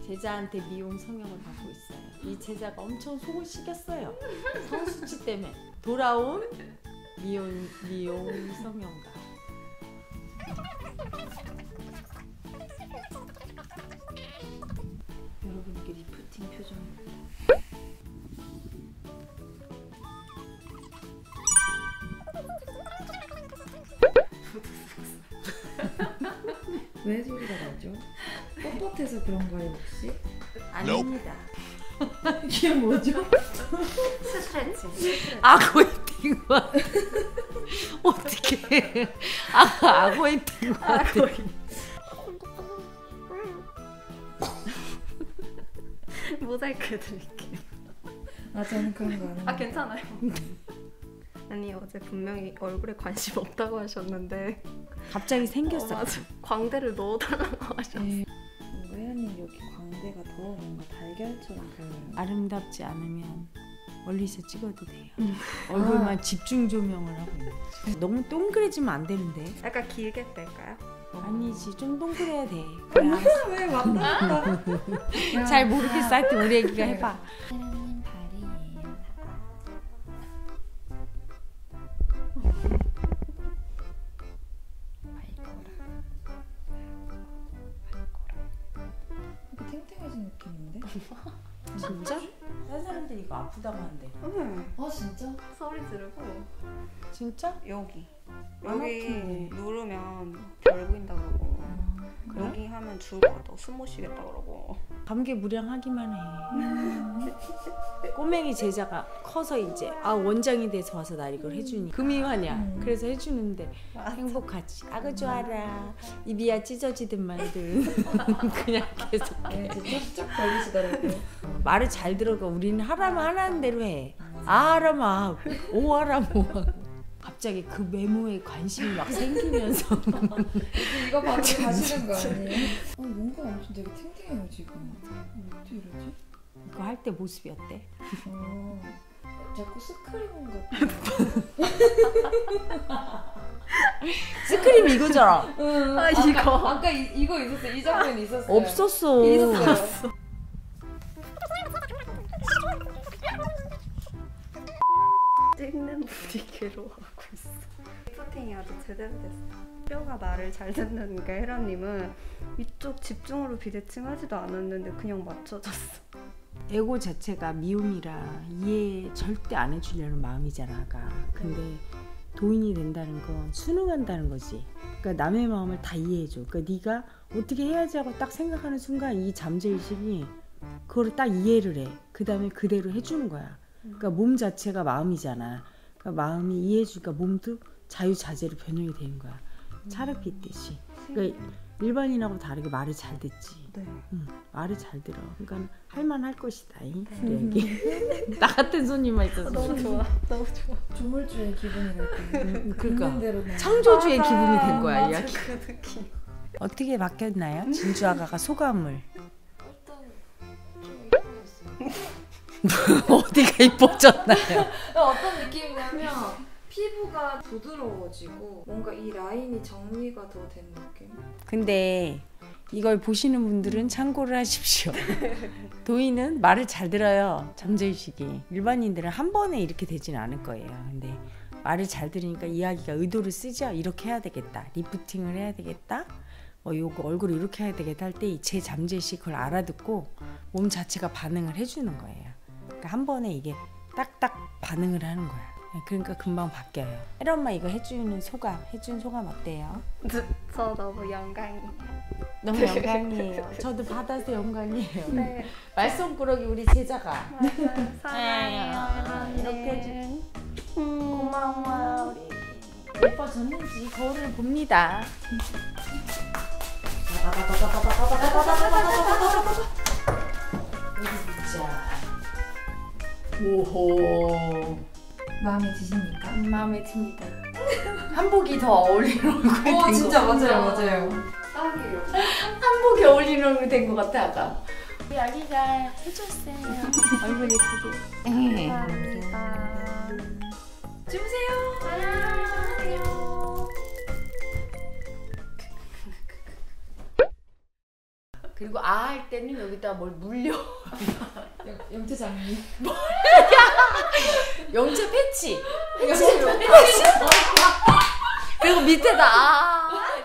제자한테 미용 성형을 받고 있어요. 이 제자가 엄청 속을 시켰어요. 성수치 때문에. 돌아온 미용 성형가. 여러분 이게 리프팅 표정입니다. 왜 소리가 나죠? 뻣뻣해서 그런가요 혹시? 아닙니다. 이게 뭐죠? 스트레칭. 아고이팅과 어떻게 아고이팅과 모자이크 해드릴게요. 아 저는 그런 거 안 해요. 아 괜찮아요. 아니 어제 분명히 얼굴에 관심 없다고 하셨는데 갑자기 생겼어. 맞아. 광대를 넣어달라고 하셨어. 네. 뭔가 혜연님 여기 광대가 더 뭔가 달걀처럼 보여요. 아름답지 않으면 멀리서 찍어도 돼요. 얼굴만 집중 조명을 하고 있는 거지. 너무 동그래지면 안 되는데. 약간 길게 뺄까요? 아니지, 좀 동그래야 돼. 왜 왔다 갔다. 잘 모르겠어. 하여튼 우리 애기가 해봐. 혜연님 다리예요. 이렇게 탱탱해진 느낌인데? 진짜? 다른 사람들이 이거 아프다고 한대. 아 진짜? 소리 지르고 진짜? 여기 안 아프네. 누르면 별 보인다 그러고 그래? 여기 하면 죽어도 숨 못 쉬겠다 그러고. 감개무량하기만 해. 꼬맹이 제자가 커서 이제 원장이 돼서 와서 나 이걸 해주니 금이환이야. 그래서 해주는데 행복하지. 아그 좋아라. 입이야 찢어지든 말든 그냥 계속 해. 진짜 쫙쫙 걸리시더라고요. 말을 잘 들어가. 우리는 하라면 하라는 대로 해. 아 하라면 하고 오 하라면 오 하고. 갑자기 그 메모에 관심이 막 생기면서 이거 받으러 가시는 거 아니에요? 뭔가 엄청 되게 탱탱해요 지금. 어떻게 이러지? 그거 할 때 모습이 어때? 자꾸 스크림 같아. 스크림 이거잖아. 아 이거 아까 이거 있었어요. 이 장면 있었어요. 없었어. 있었어요. 찍는 분위기로 하고 있어. 리프팅이 아주 제대로 됐어. 뼈가 말을 잘 듣는 게 혜라님은 이쪽 집중으로 비대칭 하지도 않았는데 그냥 맞춰졌어. 에고 자체가 미움이라 이해 절대 안 해주려는 마음이잖아. 아가. 근데 도인이 된다는 건 순응한다는 거지. 그러니까 남의 마음을 다 이해해줘. 그러니까 네가 어떻게 해야지 하고 딱 생각하는 순간 이 잠재의식이 그거를 딱 이해를 해. 그 다음에 그대로 해주는 거야. 그러니까 몸 자체가 마음이잖아. 그러니까 마음이 이해해주니까 몸도 자유자재로 변형이 되는 거야. 차르피 있듯이. 그러니까 일반인하고 다르게 말을 잘 듣지. 네. 말을 잘 들어. 그러니까 할만할 것이다. 우리 애기. 나 같은 손님만 있어서. 너무 좋아. 너무 좋아. 조물주의 기분이랄까. 그러니까 창조주의 기분이 된 거야. 맞아, 이야기. 그 느낌. 어떻게 바뀌었나요? 진주 아가가 소감을. 어디가 이뻐졌나요? 어떤 느낌이냐면 피부가 부드러워지고 뭔가 이 라인이 정리가 더 된 느낌? 근데 이걸 보시는 분들은 참고를 하십시오. 도인은 말을 잘 들어요. 잠재의식이. 일반인들은 한 번에 이렇게 되지는 않을 거예요. 근데 말을 잘 들으니까 이야기가 의도를 쓰죠. 이렇게 해야 되겠다. 리프팅을 해야 되겠다. 요거 얼굴을 이렇게 해야 되겠다 할 때 제 잠재의식 그걸 알아듣고 몸 자체가 반응을 해주는 거예요. 그러니까 한 번에 이게 딱딱 반응을 하는 거야. 그러니까 금방 바뀌어요. 혜라 엄마 이거 해주는 소감, 해준 소감 어때요? 저 너무 영광이에요. 너무 영광이에요. 저도 받아서 영광이에요. 네. 말썽꾸러기 우리 제자가 맞아요. 사랑해요. 이렇게 해주 고마워요. 우리 예뻐졌는지 거울을 봅니다. 오호. 마음에 드십니까? 마음에 듭니다. 한복이 더 어울리는 얼굴이 된 것 진짜 같아. 맞아요. 딱이에요. 한복이 어울리는 얼굴이 된 것 같아. 아까 우리 아기가 해줬어요. 얼굴 예쁘게. 감사합니다. 주무세요. 그리고 아 할 때는 여기다 뭘 물려. 영재 장미. 영재 패치. 그리고 밑에다 아.